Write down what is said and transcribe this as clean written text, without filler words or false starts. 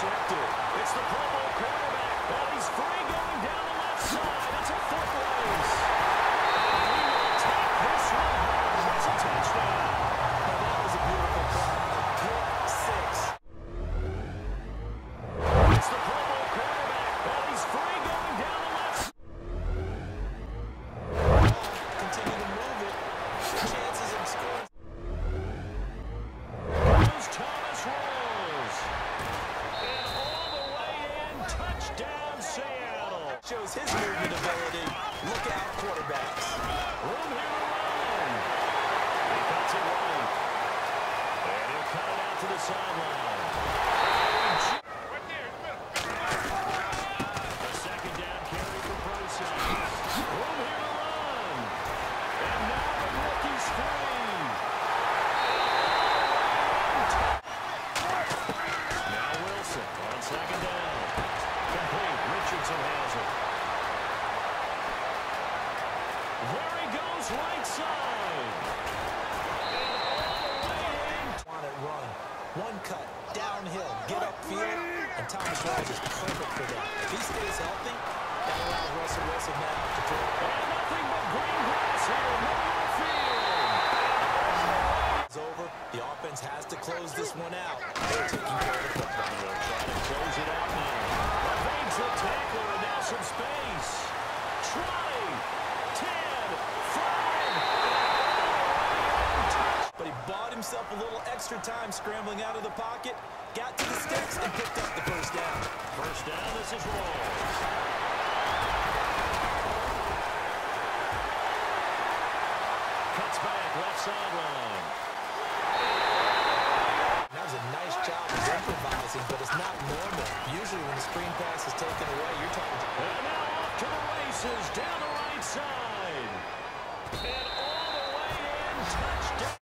intercepted. It's the Pro Bowl quarterback. And he's free going down the left side. It's a foot race. And he will take this one home. It's a touchdown. Now that was a beautiful play. A pick six. It's the Pro Bowl quarterback. And he's free going down the left side. Continue to move it. Chances of scoring. Thomas rolls. And all the way in. Touchdown, Seattle. Shows his movement ability. Look out, quarterbacks. Room here to run. He cuts it right. And he'll cut it out to the sideline. A second down carry for Process. Room here to run. And now the rookie's free. Now Wilson on second down. Complete. Richardson has it. There he goes, right side. And all the way in. Want it run. One cut, downhill, get upfield, and Thomas Rawls is perfect for that. If he stays healthy, that allows Russell Wilson now to throw. And nothing but green grass here, middle of the field. It's over. The offense has to close this one out. They're taking care of the football. They'll try to close it out now. Evades the tackler and now some space. Try. 10, 5. But he bought himself a little extra time scrambling out of the pocket, got to the sticks, and picked up the first down. First down, this is Rawls. Cuts back, left sideline. That was a nice job of improvising, but it's not normal. Usually when the screen pass is taken away, you're talking. And now off to the races, down the right side. And